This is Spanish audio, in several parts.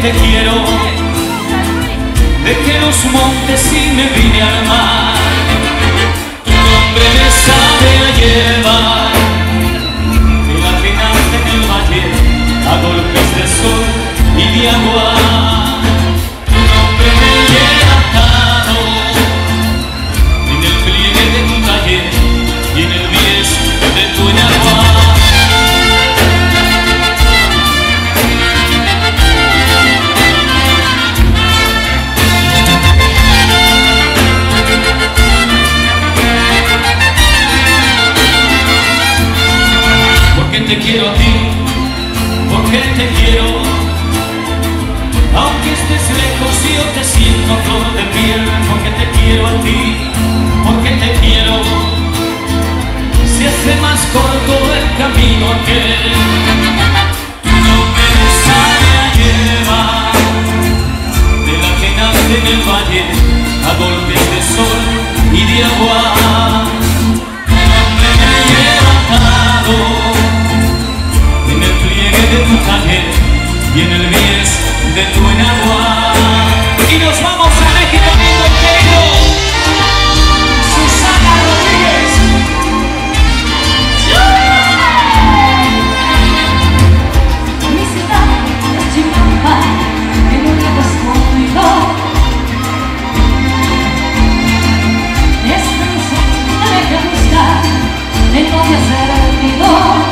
te quiero. Dejé los montes y me vine al mar. Tu nombre me sabe a hierba, de la que nace en el valle a golpes de sol y de agua. Tu nombre me lleva atado en el pliegue de tu taller y en el bies de tu enagua. Te quiero a ti, porque te quiero. Aunque estés lejos yo te siento flor de piel. Porque te quiero a ti, porque te quiero. Se hace más corto el camino aquel. Tu nombre me sabe a hierba, de la que nace en el valle a golpes de sol y de agua. Tu nombre me lleva atado de tu taller y en el bies de tu enagua. Y nos vamos a México lindo entero. Susana Rodríguez. Mi ciudad es Chimampa, en un día escondido. Esta canción me deja buscar, tengo que hacer el nido.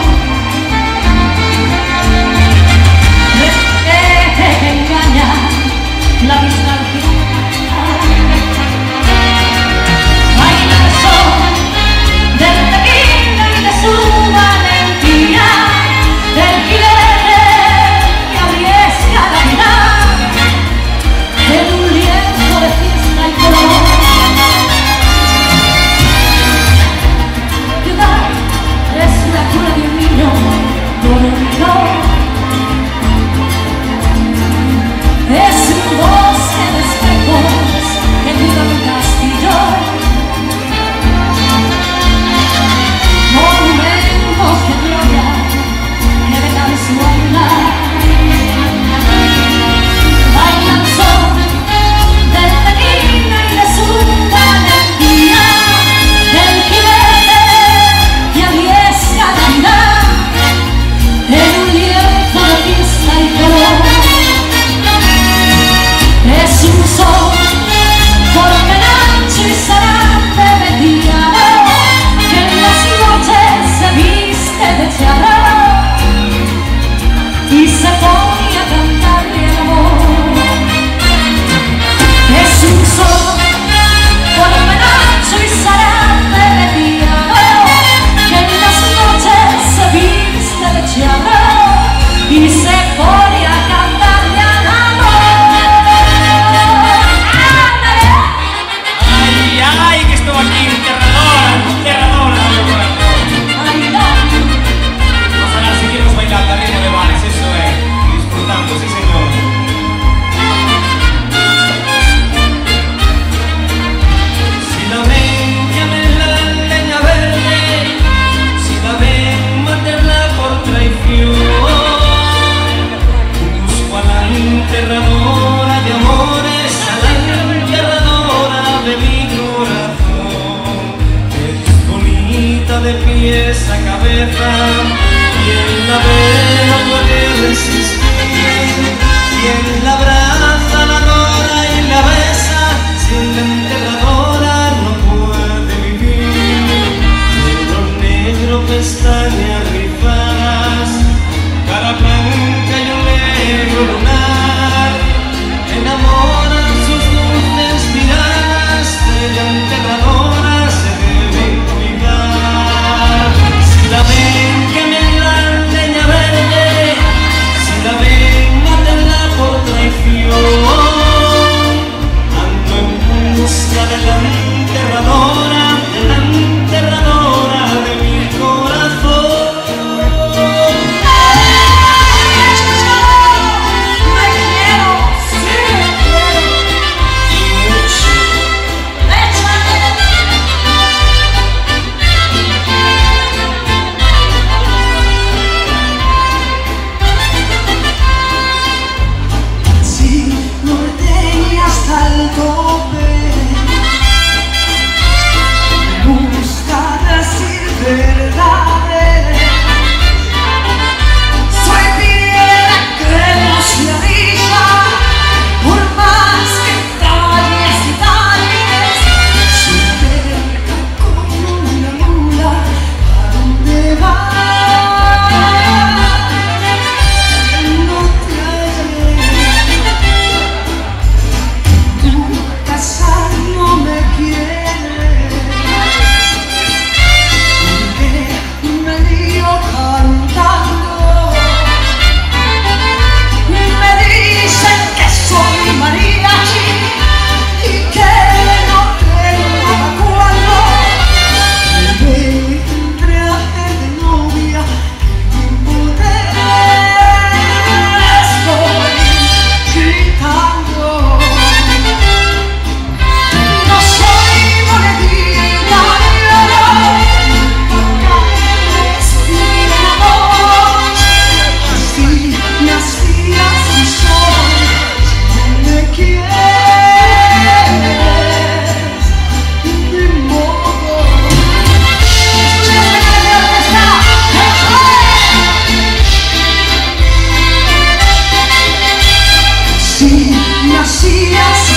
La distancia baila el sol del tequila y de su valentía, del jinete que arriesga la vida, en un lienzo de fiesta y color. Ciudad es la cuna de un niño dormido. Es un bosque de espejos que cuida un castillo, monumentos de gloria que dejan su bailar. Baila el sol del tequila y de su valentía, del jinete que arriesga la vida, en un lienzo de fiesta y color. Es un sol por penacho y zarate mediano, que en las noches se viste de charro y se pone a cantarle el amor. Es un sol por penacho y zarate mediano, que en las noches se viste de charro y se pone a cantarle al amor. ¡Ay, que estuvo aquí! ¡Enterradora! ¡Enterradora! Ojalá seguimos bailando al ritmo de vals, eso es. Disfrutando, sí señor. Si la ven, llamen la leña verde. Si la ven, mátenla por traición. Busco a la enterradora de amores, a la enterradora de mi corazón. Es bonita de pies a cabeza, quien la ve no puede resistir, quien la abraza, la adora y la besa, sin la enterradora no puede vivir. Negro, negro, pestañas rizadas, cara blanca y un negro lunar, enamoran sus dulces miradas, de la enterradora se deben cuidar. Si la ven, quemen la leña verde, si la ven, mátenla por traición. Ando en busca de la enterradora de mi corazón. Nací